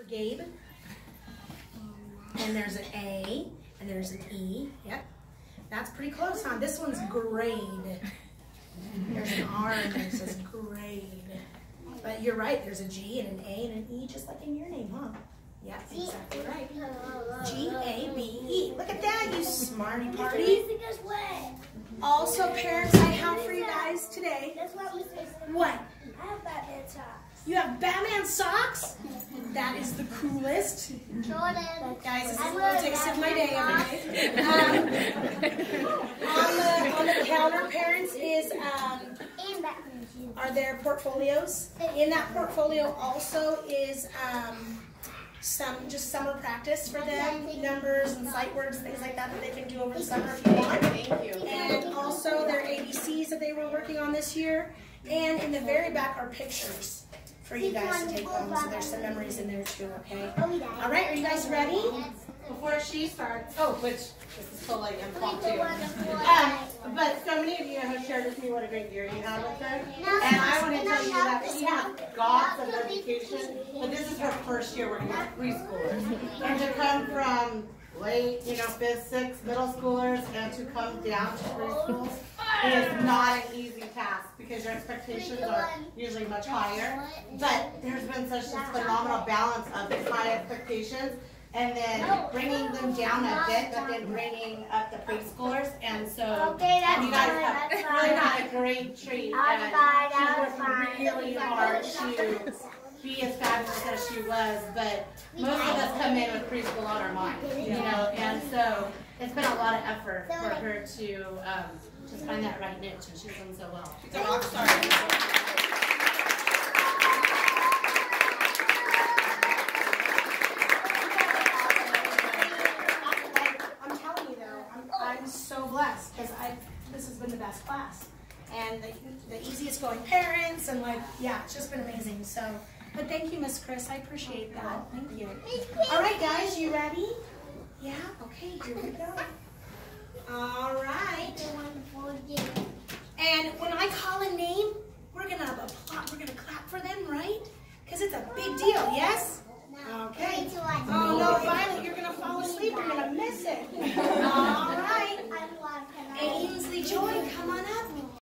Gabe. And there's an A, and there's an E. Yep. That's pretty close, huh? This one's grade. There's an R and there says grade. But you're right, there's a G and an A and an E, just like in your name, huh? Yeah, exactly right. G-A-B-E. Look at that, you smarty party. Also, parents, I have for you guys today. What? I have Batman socks. You have Batman socks? That is the coolest. Jordan. Guys, this is a little taste of my day every day. On the counter, parents, are there portfolios. In that portfolio also is some just summer practice for them, numbers and sight words, things like that they can do over the summer if you want. Thank you. And also their ABCs that they were working on this year. And in the very back are pictures for you guys to take home, so there's some memories in there too, okay? All right, are you guys ready? Before she starts, which this is totally impromptu, but so many of you have shared with me what a great year you had with her, and I want to tell you that she has gobs of education, but this is her first year working with preschoolers, and to come from late, 5th, 6th, middle schoolers, and to come down to preschools is not an easy task because your expectations are usually much higher, but there's been such a phenomenal balance of these high expectations and then bringing them down a bit, but then bringing up the preschoolers, and so you guys have really got a great treat, and she worked really hard to be as fabulous as she was, but most of us come in with preschool on our mind, and so it's been a lot of effort for her to just find that right niche, and she's done so well. She's a rock star. I'm so blessed because this has been the best class and the easiest going parents, and it's just been amazing. So, but thank you, Miss Chris. I appreciate that. Thank you. All right, guys, you ready? Yeah. Okay. Here we go. All right. And when I call a name, we're gonna applaud. We're gonna clap for them, right? Because it's a big deal. Yes. Okay. Oh no, Violet, you're gonna fall asleep. You're gonna miss it. All right. Ainsley Joy, come on up.